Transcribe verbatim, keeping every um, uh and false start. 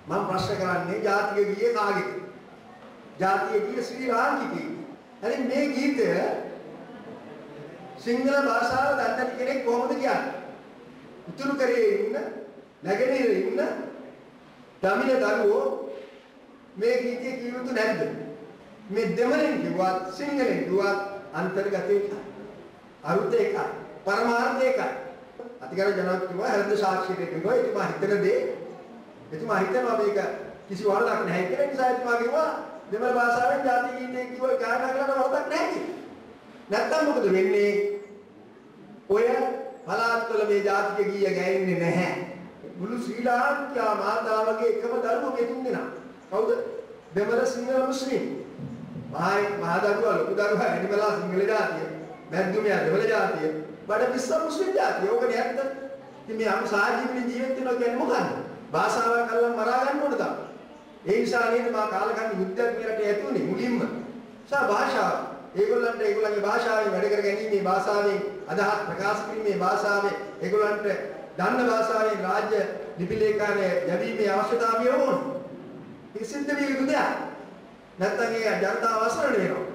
මම ප්‍රශ්න කරන්නේ ජාතික ගීය කාගේද? ජාතික ගීය ශ්‍රී ලාංකිකයෙක්. හරි මේ ගීතය සිංහල භාෂාව දන්න කෙනෙක් කොහොමද කියන්නේ? උතුරු කරේ ඉන්න නැගෙනහිර ඉන්න දමිළ දරුවෝ මේ ගීතය කියවුතු නැද්ද? මේ දෙමළෙන් කිව්වත් සිංහලෙන් කිව්වත් අන්තර්ගත එකයි. අරුත එකයි. පරමාර්ථ එකයි. අතිගාර ජනක කිව්වා හෘද සාක්ෂියට කිව්වා එතුමා හිතන දේ එතුමා හිතනවා මේක කිසි වරදක් නැහැ කියලා. නිසා එතුමා කිව්වා දෙමළ භාෂාවෙන් ජාතික ගීතය කිව්ව ගායනා කරන්න වරදක් නැහැ කියලා. නැත්තම් මොකද වෙන්නේ? ඔය පළාත්වල මේ ජාතික ගීය ගැයෙන්නේ නැහැ. මුළු ශ්‍රී ලාංකිකා මාතාවගේ එකම දරුවෝ මේ තුන් දෙනා. කවුද? දෙමළ සිංහල මුස්ලිම්. මහයි මහා දරුවා ලොකු දරුවා ඇනිමලා සිංහල ජාතිය. මැද්දුමියා දෙමළ ජාතිය. බඩ පිස්ස මුස්ලිම් ජාතිය. ඕකනේ ඇත්ත. ඉතින් මේ අපි සාජීවී ජීවත් වෙනවා කියන්නේ මොකක්ද? භාෂාවක් අල්ලන් මරා ගන්න ඕන තමයි. ඒ නිසා නේද මා කාලකන්ණි යුද්ධයක් මෙරට ඇතුනේ මුලින්ම. සා භාෂාව ඒගොල්ලන්ට ඒගොල්ලන්ගේ භාෂාවෙන් වැඩ කර ගැනීමේ භාෂාවෙන් අදහස් ප්‍රකාශ කිරීමේ භාෂාවෙන් ඒගොල්ලන්ට දන්න භාෂාවෙන් රාජ්‍ය ලිපිලේඛනය යැවීමේ අවශ්‍යතාවය ඕන. ඒක සිද්ධ විය යුතු දෙයක්. නැත්නම් ඒ ජනතාව අසරණ වෙනවා.